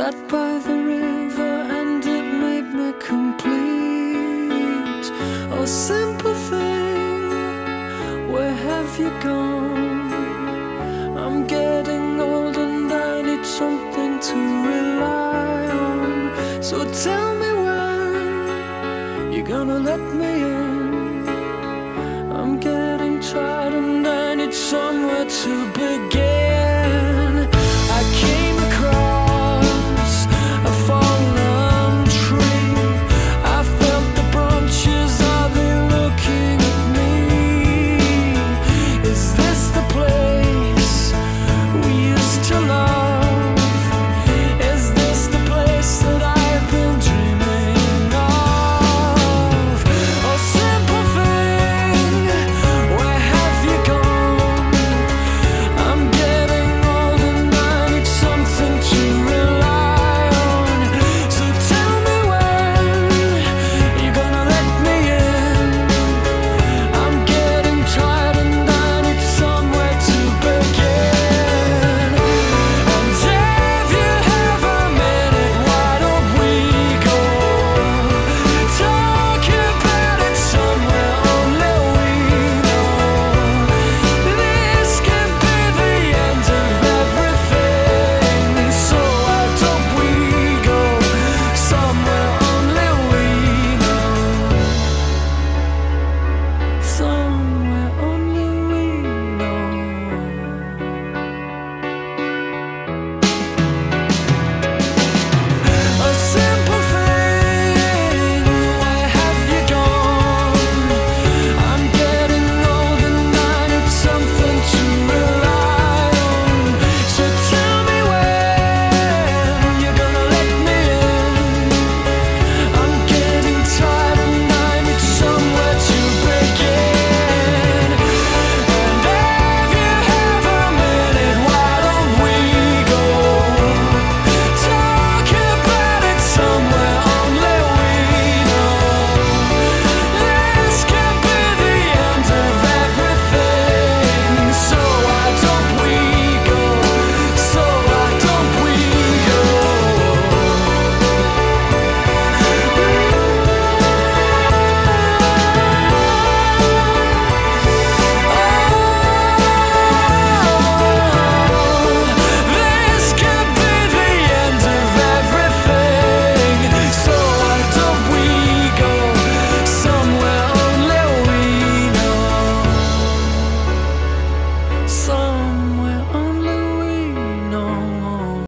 sat by the river and it made me complete. Oh, simple thing, where have you gone? I'm getting old and I need something to rely on. So tell me when you're gonna let me in. I'm getting tired and I need somewhere to begin.